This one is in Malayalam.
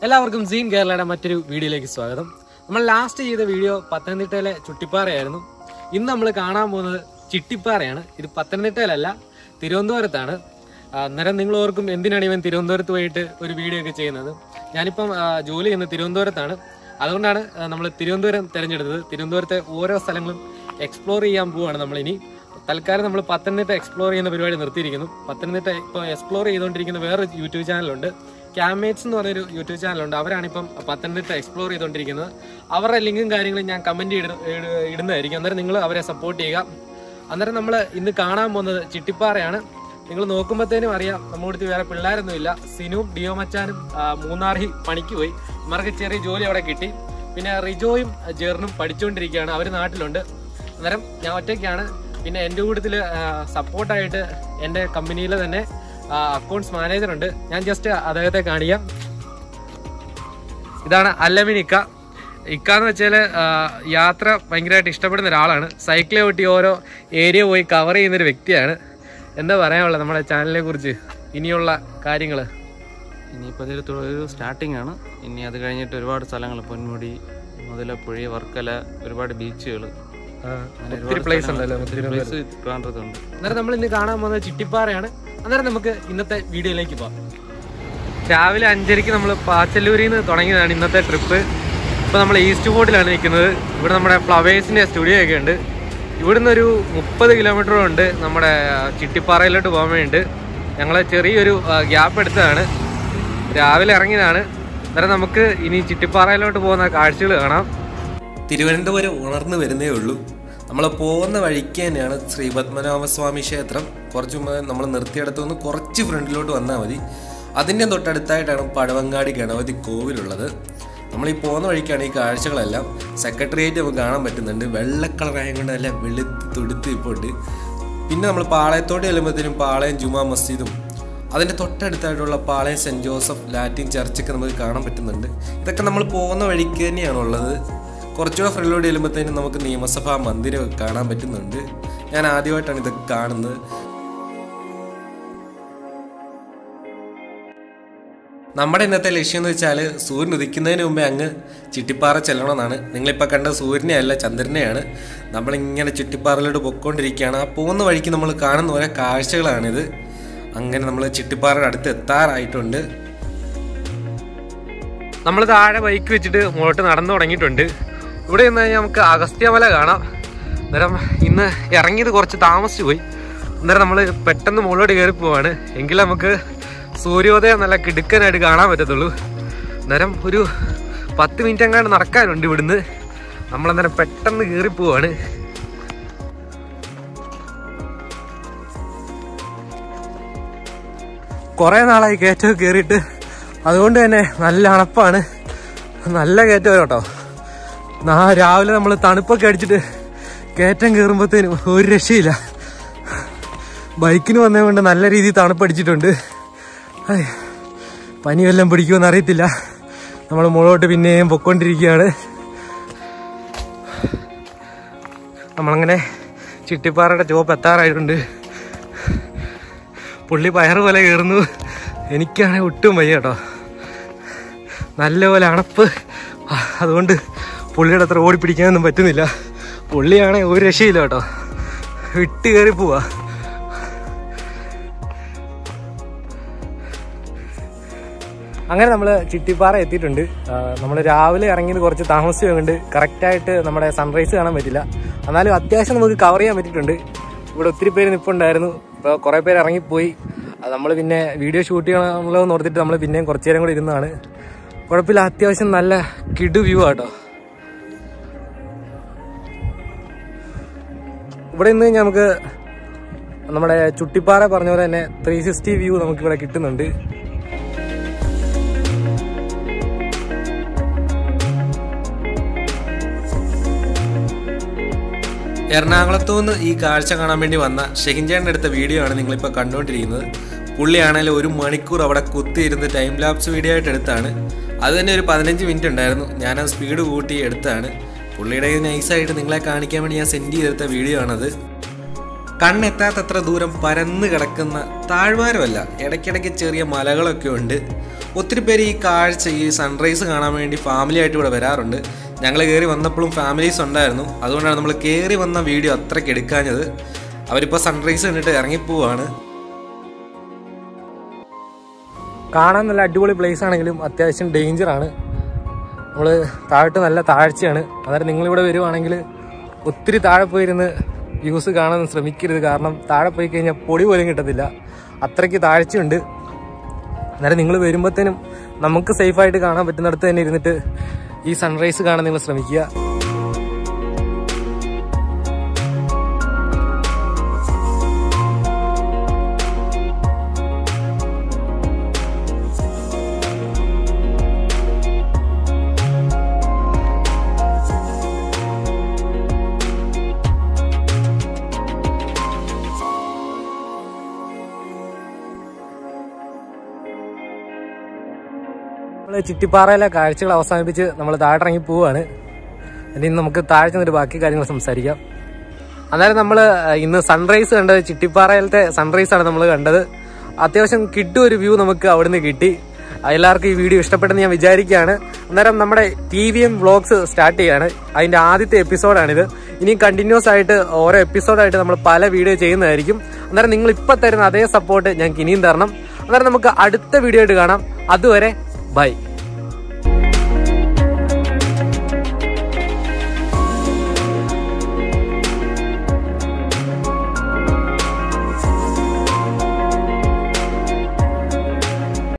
എല്ലാവർക്കും സീൻ കേരളയുടെ മറ്റൊരു വീഡിയോയിലേക്ക് സ്വാഗതം. നമ്മൾ ലാസ്റ്റ് ചെയ്ത വീഡിയോ പത്തനംതിട്ടയിലെ ചുട്ടിപ്പാറയായിരുന്നു. ഇന്ന് നമ്മൾ കാണാൻ പോകുന്നത് ചിട്ടിപ്പാറയാണ്. ഇത് പത്തനംതിട്ടയിലല്ല, തിരുവനന്തപുരത്താണ്. അന്നേരം നിങ്ങൾ ഓർക്കും എന്തിനാണ് ഇവൻ തിരുവനന്തപുരത്ത് പോയിട്ട് ഒരു വീഡിയോ ഒക്കെ ചെയ്യുന്നത്. ഞാനിപ്പം ജോലി ചെയ്യുന്നത് തിരുവനന്തപുരത്താണ്. അതുകൊണ്ടാണ് നമ്മൾ തിരുവനന്തപുരം തിരഞ്ഞെടുത്തത്. തിരുവനന്തപുരത്തെ ഓരോ സ്ഥലങ്ങളും എക്സ്പ്ലോർ ചെയ്യാൻ പോവുകയാണ് നമ്മളിനി. തൽക്കാലം നമ്മൾ പത്തനംതിട്ട എക്സ്പ്ലോർ ചെയ്യുന്ന പരിപാടി നിർത്തിയിരിക്കുന്നു. പത്തനംതിട്ട ഇപ്പോൾ എക്സ്പ്ലോർ ചെയ്തുകൊണ്ടിരിക്കുന്ന വേറൊരു യൂട്യൂബ് ചാനലുണ്ട്, ക്യാമേറ്റ്സ് എന്ന് പറഞ്ഞൊരു യൂട്യൂബ് ചാനലുണ്ട്. അവരാണിപ്പം പത്തനംതിട്ട എക്സ്പ്ലോർ ചെയ്തുകൊണ്ടിരിക്കുന്നത്. അവരുടെ ലിങ്കും കാര്യങ്ങളും ഞാൻ കമന്റ് ഇടുന്നതായിരിക്കും. അന്നേരം നിങ്ങൾ അവരെ സപ്പോർട്ട് ചെയ്യുക. അന്നേരം നമ്മൾ ഇന്ന് കാണാൻ പോകുന്നത് ചിട്ടിപ്പാറയാണ്. നിങ്ങൾ നോക്കുമ്പോഴത്തേനും അറിയാം, നമ്മുടെ അടുത്ത് വേറെ പിള്ളേരൊന്നുമില്ല. സിനുവും ഡിയോ മച്ചാനും മൂന്നാറിൽ പണിക്ക് പോയി. ഇവർക്ക് ചെറിയ ജോലി അവിടെ കിട്ടി. പിന്നെ റിജോയും ജെറിനും പഠിച്ചുകൊണ്ടിരിക്കുകയാണ്, അവർ നാട്ടിലുണ്ട്. അന്നേരം ഞാൻ ഒറ്റയ്ക്കാണ്. പിന്നെ എൻ്റെ കൂട്ടത്തിൽ സപ്പോർട്ടായിട്ട് എൻ്റെ കമ്പനിയിലെ തന്നെ അക്കൗണ്ട്സ് മാനേജർ ഉണ്ട്. ഞാൻ ജസ്റ്റ് അദ്ദേഹത്തെ കാണിക്കാം. ഇതാണ് അല്ലമിൻ ഇക്ക. ഇക്കാന്ന് വെച്ചാൽ യാത്ര ഭയങ്കരമായിട്ട് ഇഷ്ടപ്പെടുന്ന ഒരാളാണ്. സൈക്കിളെ ഓട്ടി ഓരോ ഏരിയ പോയി കവർ ചെയ്യുന്നൊരു വ്യക്തിയാണ്. എന്താ പറയാനുള്ളത് നമ്മുടെ ചാനലിനെ കുറിച്ച്, ഇനിയുള്ള കാര്യങ്ങൾ? ഇനിയിപ്പോൾ ഇതൊരു സ്റ്റാർട്ടിംഗ് ആണ്. ഇനി അത് കഴിഞ്ഞിട്ട് ഒരുപാട് സ്ഥലങ്ങൾ, പൊന്മുടി, മുതലപ്പുഴ, വർക്കല, ഒരുപാട് ബീച്ചുകൾ, ഒത്തിരി പ്ലേസ് ഉണ്ടല്ലോ ട്രിവാൻഡ്രത്തുണ്ട്. അന്നേരം നമ്മൾ ഇന്ന് കാണാൻ പോകുന്നത് ചിട്ടിപ്പാറയാണ്. അന്നേരം നമുക്ക് ഇന്നത്തെ വീഡിയോയിലേക്ക് പോകാം. രാവിലെ 5:30 നമ്മൾ പാച്ചല്ലൂരിൽ നിന്ന് തുടങ്ങിയതാണ് ഇന്നത്തെ ട്രിപ്പ്. ഇപ്പോൾ നമ്മൾ ഈസ്റ്റ് ഫോർട്ടിലാണ് നിൽക്കുന്നത്. ഇവിടെ നമ്മുടെ ഫ്ലവേഴ്സിൻ്റെ സ്റ്റുഡിയോ ഒക്കെ ഉണ്ട്. ഇവിടുന്ന് ഒരു 30 കിലോമീറ്റർ ഉണ്ട് നമ്മുടെ ചിട്ടിപ്പാറയിലോട്ട് പോകാൻ വേണ്ടിയിട്ട്. ഞങ്ങൾ ചെറിയൊരു ഗ്യാപ്പ് എടുത്തതാണ്, രാവിലെ ഇറങ്ങിയതാണ്. അന്നേരം നമുക്ക് ഇനി ചിട്ടിപ്പാറയിലോട്ട് പോകുന്ന കാഴ്ചകൾ കാണാം. തിരുവനന്തപുരം ഉണർന്നു വരുന്നേ ഉള്ളൂ. നമ്മൾ പോകുന്ന വഴിക്ക് തന്നെയാണ് ശ്രീ പത്മനാഭസ്വാമി ക്ഷേത്രം. കുറച്ച് മുമ്പ് നമ്മൾ നിർത്തിയെടുത്തുനിന്ന് കുറച്ച് ഫ്രണ്ടിലോട്ട് വന്നാൽ മതി. അതിൻ്റെ തൊട്ടടുത്തായിട്ടാണ് പഴവങ്ങാടി ഗണപതി കോവിലുള്ളത്. നമ്മൾ ഈ പോകുന്ന വഴിക്കാണ് ഈ കാഴ്ചകളെല്ലാം. സെക്രട്ടേറിയറ്റ് നമുക്ക് കാണാൻ പറ്റുന്നുണ്ട്. വെള്ളക്കളറായ കൊണ്ട് നല്ല വെളുത്ത് തുടുത്ത് ഇപ്പോൾ ഉണ്ട്. പിന്നെ നമ്മൾ പാളയത്തോട്ട് ചെല്ലുമ്പോഴത്തേനും പാളയം ജുമാ മസ്ജിദും അതിൻ്റെ തൊട്ടടുത്തായിട്ടുള്ള പാളയം സെൻറ്റ് ജോസഫ് ലാറ്റിൻ ചർച്ചൊക്കെ നമുക്ക് കാണാൻ പറ്റുന്നുണ്ട്. ഇതൊക്കെ നമ്മൾ പോകുന്ന വഴിക്ക് തന്നെയാണുള്ളത്. കുറച്ചുകൂടെ ഫ്രണ്ടിലോട്ട് ചെല്ലുമ്പോഴത്തേനും നമുക്ക് നിയമസഭാ മന്ദിരമൊക്കെ കാണാൻ പറ്റുന്നുണ്ട്. ഞാൻ ആദ്യമായിട്ടാണ് ഇതൊക്കെ കാണുന്നത്. നമ്മുടെ ഇന്നത്തെ ലക്ഷ്യം എന്ന് വെച്ചാൽ സൂര്യൻ ഉദിക്കുന്നതിന് മുമ്പേ അങ്ങ് ചിട്ടിപ്പാറ ചെല്ലണമെന്നാണ്. നിങ്ങളിപ്പോൾ കണ്ട സൂര്യനെ അല്ല, ചന്ദ്രനെയാണ്. നമ്മളിങ്ങനെ ചിട്ടിപ്പാറയിലോട്ട് പൊയ്ക്കൊണ്ടിരിക്കുകയാണ്. ആ പോകുന്ന വഴിക്ക് നമ്മൾ കാണുന്ന ഓരോ കാഴ്ചകളാണിത്. അങ്ങനെ നമ്മൾ ചിട്ടിപ്പാറയുടെ അടുത്ത് എത്താറായിട്ടുണ്ട്. നമ്മൾ താഴെ ബൈക്ക് വെച്ചിട്ട് മുകളിലോട്ട് നടന്നു തുടങ്ങിയിട്ടുണ്ട്. ഇവിടെ നിന്ന് കഴിഞ്ഞാൽ നമുക്ക് അഗസ്ത്യമല കാണാം. അന്നേരം ഇന്ന് ഇറങ്ങിയത് കുറച്ച് താമസിച്ചു പോയി. അന്നേരം നമ്മൾ പെട്ടെന്ന് മുകളിലോട്ട് കയറി പോവാണ്. എങ്കിൽ നമുക്ക് സൂര്യോദയം നല്ല കിടുക്കനായിട്ട് കാണാൻ പറ്റത്തുള്ളൂ. അന്നേരം ഒരു 10 മിനിറ്റ് എങ്ങാണ്ട് നടക്കാനുണ്ട് ഇവിടുന്ന്. നമ്മളന്നേരം പെട്ടെന്ന് കയറി പോവാണ്. കുറേ നാളായി കയറ്റമൊക്കെ കയറിയിട്ട്, അതുകൊണ്ട് തന്നെ നല്ല അണപ്പാണ്, നല്ല കയറ്റം കേട്ടോ. രാവിലെ നമ്മൾ തണുപ്പൊക്കെ അടിച്ചിട്ട് കയറ്റം കയറുമ്പോഴത്തേനും ഒരു രക്ഷയില്ല. ബൈക്കിന് വന്നത് കൊണ്ട് നല്ല രീതിയിൽ തണുപ്പടിച്ചിട്ടുണ്ട്. പനി വല്ലതും പിടിക്കുമെന്ന് അറിയത്തില്ല. നമ്മൾ മുകളോട്ട് പിന്നെയും പൊയ്ക്കൊണ്ടിരിക്കുകയാണ്. നമ്മളങ്ങനെ ചിട്ടിപ്പാറയുടെ ചോപ്പ് എത്താറായിട്ടുണ്ട്. പുള്ളി പയറ് പോലെ കയറുന്നു, എനിക്കാണെങ്കിൽ ഒട്ടും വയ്യ കേട്ടോ. നല്ലപോലെ അണപ്പ്, അതുകൊണ്ട് പുള്ളിയുടെ അത്ര ഓടിപ്പിടിക്കാനൊന്നും പറ്റുന്നില്ല. പുള്ളിയാണെങ്കിൽ ഒരു രക്ഷയില്ല കേട്ടോ, വിട്ട് കയറി പോവാ. അങ്ങനെ നമ്മൾ ചിട്ടിപ്പാറ എത്തിയിട്ടുണ്ട്. നമ്മൾ രാവിലെ ഇറങ്ങിയത് കുറച്ച് താമസിച്ചു കൊണ്ട് കറക്റ്റായിട്ട് നമ്മുടെ സൺറൈസ് കാണാൻ പറ്റില്ല. എന്നാലും അത്യാവശ്യം നമുക്ക് കവർ ചെയ്യാൻ പറ്റിയിട്ടുണ്ട്. ഇവിടെ ഒത്തിരി പേര് നിൽപ്പുണ്ടായിരുന്നു. ഇപ്പോൾ കുറേ പേര് ഇറങ്ങിപ്പോയി. അത് നമ്മൾ പിന്നെ വീഡിയോ ഷൂട്ട് ചെയ്യണമല്ലോ എന്ന് ഓർത്തിട്ട് നമ്മൾ പിന്നെയും കുറച്ച് നേരം കൂടി ഇരുന്നതാണ്. കുഴപ്പമില്ല, അത്യാവശ്യം നല്ല കിടു വ്യൂ ആട്ടോ. ഇവിടെ നിന്ന് കഴിഞ്ഞാൽ നമുക്ക് നമ്മുടെ ചുട്ടിപ്പാറ പറഞ്ഞ പോലെ തന്നെ 360 വ്യൂ നമുക്കിവിടെ കിട്ടുന്നുണ്ട്. എറണാകുളത്തുനിന്ന് ഈ കാഴ്ച കാണാൻ വേണ്ടി വന്ന ഷെഹിൻചാൻ്റെ എടുത്ത വീഡിയോ ആണ് നിങ്ങളിപ്പോൾ കണ്ടുകൊണ്ടിരിക്കുന്നത്. പുള്ളിയാണെങ്കിൽ 1 മണിക്കൂർ അവിടെ കുത്തിയിരുന്ന് ടൈം ലാപ്സ് വീഡിയോ ആയിട്ട് എടുത്താണ്. അത് തന്നെ ഒരു 15 മിനിറ്റ് ഉണ്ടായിരുന്നു. ഞാനത് സ്പീഡ് കൂട്ടി എടുത്താണ്. പുള്ളിയുടെ നൈസായിട്ട് നിങ്ങളെ കാണിക്കാൻ വേണ്ടി ഞാൻ സെൻഡ് ചെയ്തെടുത്ത വീഡിയോ ആണത്. കണ്ണെത്താത്തത്ര ദൂരം പരന്ന് കിടക്കുന്ന താഴ്വാരമല്ല, ഇടയ്ക്കിടയ്ക്ക് ചെറിയ മലകളൊക്കെ ഉണ്ട്. ഒത്തിരി പേര് ഈ കാഴ്ച, ഈ സൺറൈസ് കാണാൻ വേണ്ടി ഫാമിലി ആയിട്ട് ഇവിടെ വരാറുണ്ട്. ഞങ്ങൾ കയറി വന്നപ്പോഴും ഫാമിലീസ് ഉണ്ടായിരുന്നു. അതുകൊണ്ടാണ് നമ്മൾ കയറി വന്ന വീഡിയോ അത്രയ്ക്ക് എടുക്കാഞ്ഞത്. അവരിപ്പോൾ സൺറൈസ് കണ്ടിട്ട് ഇറങ്ങിപ്പോവാണ്. കാണാൻ നല്ല അടിപൊളി പ്ലേസ് ആണെങ്കിലും അത്യാവശ്യം ഡേഞ്ചറാണ്. നമ്മൾ താഴോട്ട് നല്ല താഴ്ചയാണ്. അന്നേരം നിങ്ങളിവിടെ വരുവാണെങ്കിൽ ഒത്തിരി താഴെ പോയിരുന്ന് വ്യൂസ് കാണാൻ ശ്രമിക്കരുത്. കാരണം താഴെ പോയി കഴിഞ്ഞാൽ പൊടി പോലും കിട്ടത്തില്ല, അത്രയ്ക്ക് താഴ്ചയുണ്ട്. അന്നേരം നിങ്ങൾ വരുമ്പോഴത്തേനും നമുക്ക് സേഫായിട്ട് കാണാൻ പറ്റുന്നിടത്ത് തന്നെ ഇരുന്നിട്ട് ഈ സൺറൈസ് കാണാൻ നിങ്ങൾ ശ്രമിക്കുക. നമ്മൾ ചുറ്റിപ്പാറയിലെ കാഴ്ചകൾ അവസാനിപ്പിച്ച് നമ്മൾ താഴെ പോവുകയാണ്. ഇനി നമുക്ക് താഴെ നിന്നിട്ട് ബാക്കി കാര്യങ്ങൾ സംസാരിക്കാം. അന്നേരം നമ്മൾ ഇന്ന് സൺറൈസ് കണ്ടത്, ചുറ്റിപ്പാറയിലത്തെ സൺറൈസ് ആണ് നമ്മൾ കണ്ടത്. അത്യാവശ്യം ഒരു വ്യൂ നമുക്ക് അവിടുന്ന് കിട്ടി. എല്ലാവർക്കും ഈ വീഡിയോ ഇഷ്ടപ്പെട്ടെന്ന് ഞാൻ വിചാരിക്കുകയാണ്. അന്നേരം നമ്മുടെ TVM വ്ളോഗ്സ് സ്റ്റാർട്ട് ചെയ്യാണ്. അതിൻ്റെ ആദ്യത്തെ എപ്പിസോഡാണിത്. ഇനി കണ്ടിന്യൂസ് ആയിട്ട് ഓരോ എപ്പിസോഡായിട്ട് നമ്മൾ പല വീഡിയോ ചെയ്യുന്നതായിരിക്കും. അന്നേരം നിങ്ങൾ ഇപ്പം തരുന്ന അതേ സപ്പോർട്ട് ഞങ്ങൾക്ക് ഇനിയും തരണം. അന്നേരം നമുക്ക് അടുത്ത വീഡിയോ ആയിട്ട് കാണാം. അതുവരെ ബൈ.